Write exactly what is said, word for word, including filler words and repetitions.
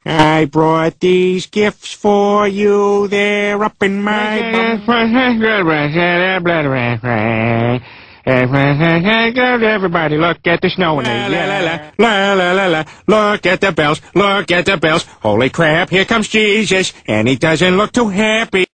I brought these gifts for you. They're up in my Everybody, look at the snow in the la la la la la la. Look at the bells, look at the bells. Holy crap, here comes Jesus, and he doesn't look too happy.